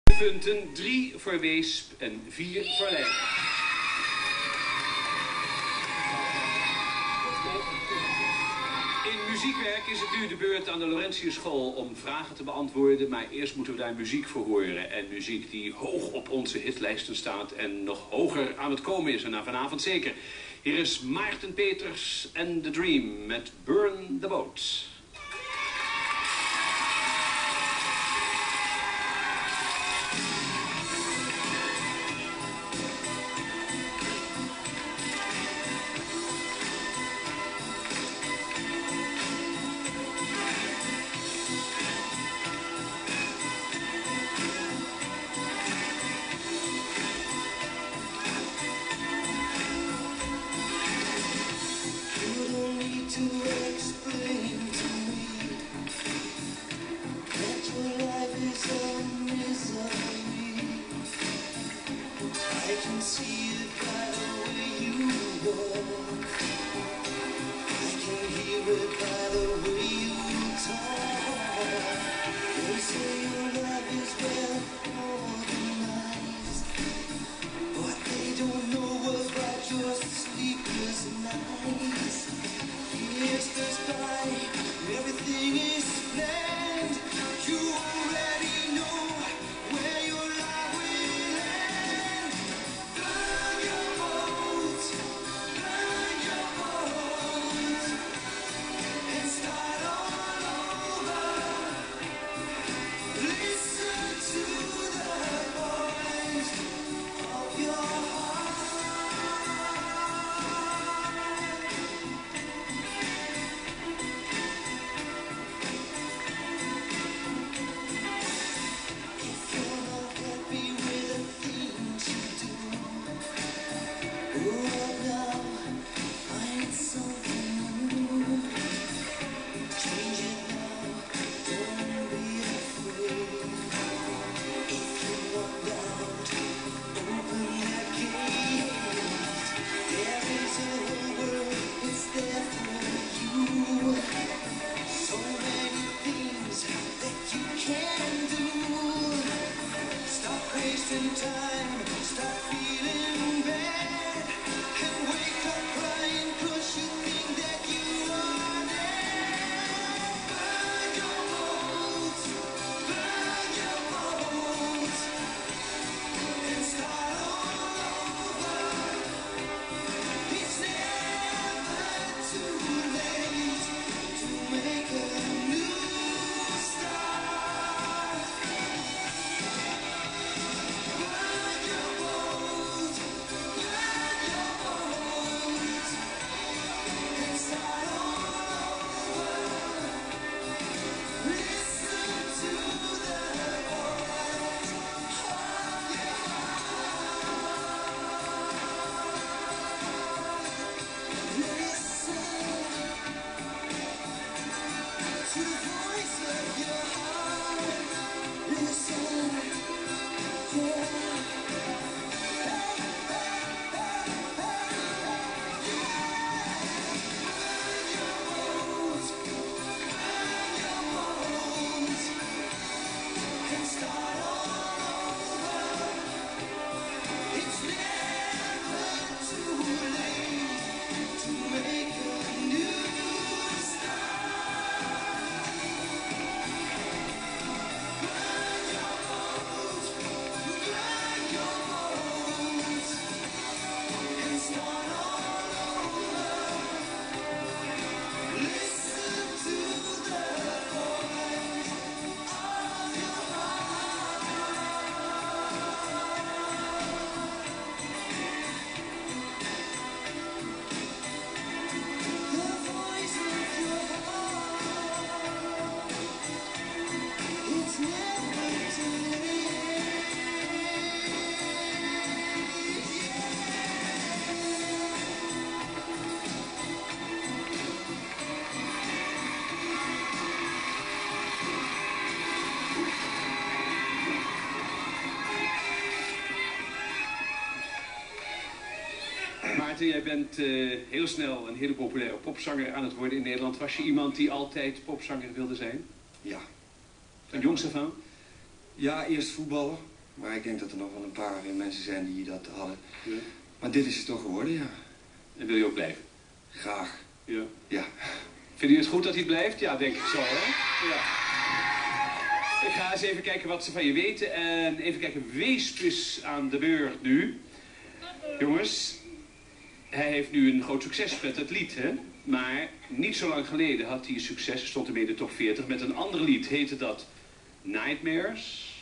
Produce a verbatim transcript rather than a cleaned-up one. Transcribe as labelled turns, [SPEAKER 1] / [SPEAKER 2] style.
[SPEAKER 1] punten, drie voor Weesp en vier voor Leiden. In muziekwerk is het nu de beurt aan de Laurentius School om vragen te beantwoorden, maar eerst moeten we daar muziek voor horen. En muziek die hoog op onze hitlijsten staat en nog hoger aan het komen is, en na vanavond zeker. Hier is Maarten Peters en The Dream met Burn the Boat.
[SPEAKER 2] To explain to me that your life is a misery. I can see it by the way you walk. I can hear it by the way you talk. They say your life is well organized, but they don't know about your sleepless nights. Years goes by, everything is planned. You already know where your life will end. Burn your boat, burn your boat, and start all over. Listen to the voice of your heart. Time, stop feeling bad, and wake up crying 'cause you think that you are dead. Burn your boat, burn your boat, and start all over. It's never too late to make a new start.
[SPEAKER 1] Maarten, jij bent uh, heel snel een hele populaire popzanger aan het worden in Nederland. Was je iemand die altijd popzanger wilde zijn?
[SPEAKER 3] Ja.
[SPEAKER 1] Van jongs af aan?
[SPEAKER 3] Ja, eerst voetballen. Maar ik denk dat er nog wel een paar mensen zijn die dat hadden.
[SPEAKER 1] Ja.
[SPEAKER 3] Maar dit is het toch geworden, ja.
[SPEAKER 1] En wil je ook blijven?
[SPEAKER 3] Graag.
[SPEAKER 1] Ja.
[SPEAKER 3] Ja.
[SPEAKER 1] Vindt u het goed dat hij blijft? Ja, denk ik zo, hè? Ja. Ik ga eens even kijken wat ze van je weten. En even kijken, Weespus aan de beurt nu. Jongens, hij heeft nu een groot succes met het lied, hè? Maar niet zo lang geleden had hij succes, stond ermee in de top veertig, met een ander lied. Heette dat Nightmares.